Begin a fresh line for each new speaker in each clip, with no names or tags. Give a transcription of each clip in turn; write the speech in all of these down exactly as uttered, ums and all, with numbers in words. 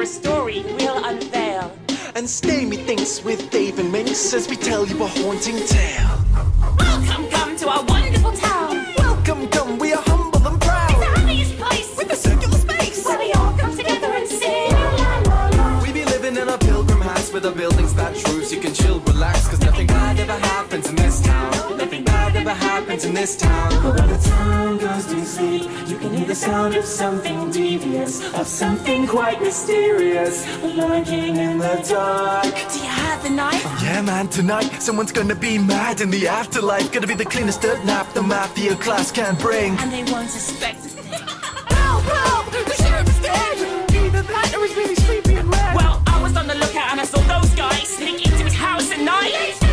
story we'll unveil.
And stay methinks with Dave and Minx as we tell you a haunting tale.
Welcome, come to our wonderful town.
Welcome, come, we are humble and proud.
It's the happiest place
With a circular space
where we all come together and sing. La, la, la.
We be living in a pilgrim house with a buildings that roofs. You can chill, relax, cause nothing bad ever happens in this town. Nothing bad ever happens in this town.
But when the town goes to sleep, you can hear the sound of something devious, of something quite mysterious, lurking in the dark.
Do you have the knife?
Yeah man, tonight someone's gonna be mad in the afterlife. Gonna be the cleanest dirt nap the mafia class can bring.
And they won't suspect a thing.
Help, help, the sheriff is dead. Either that or he's really sleepy and mad.
Well, I was on the lookout and I saw those guys sneak into his house at night.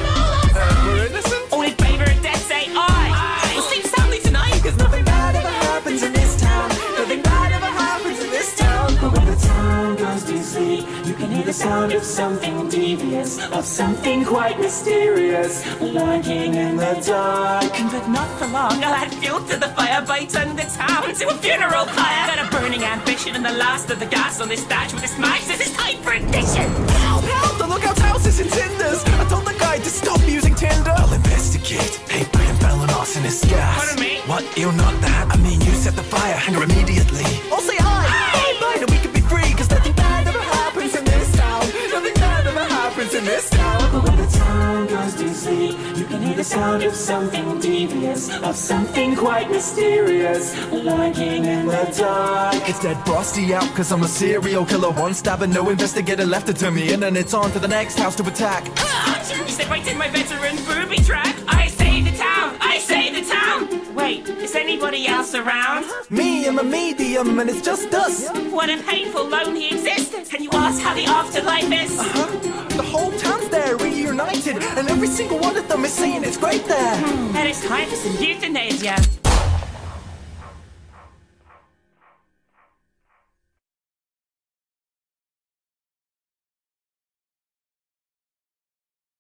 Uh, we're innocent?
All in favour of death say aye. We'll sleep soundly tonight.
Cause nothing bad ever happens in this town. Nothing bad ever happens in this town.
But when the town goes to sleep, you can hear the sound of something devious, of something quite mysterious, lurking in the dark.
But not for long, I'll add fuel to the fire by turning the town to a funeral pyre. Got a burning ambition and the last of the gas on this dash with this match. This is time for ignition.
Help, help, the lookout's house is in cinders. I told the guy to stop using Tinder. I'll investigate. Hey, Brian Balanos in his gas.
Pardon me?
What? You're not that. I mean, you set the fire. Hang her immediately. I'll say aye. Aye, aye, and we can be free. Cause nothing bad ever happens in this town. Nothing bad ever happens in this town.
But when the town goes to sleep, you can hear the sound of something devious, of something quite mysterious, lurking in the dark.
It's dead frosty out cause I'm a serial killer. One stab and no investigator left to turn me in. And it's on to the next house to attack.
You step right in my veteran booby trap. I save the town. I save the town. Wait, is anybody else around?
Me, I'm a medium and it's just us.
What a painful, lonely existence. Can you ask how the afterlife is?
Huh? The whole town's there reunited, and every single one of them is saying it's great there.
And it's time for some euthanasia.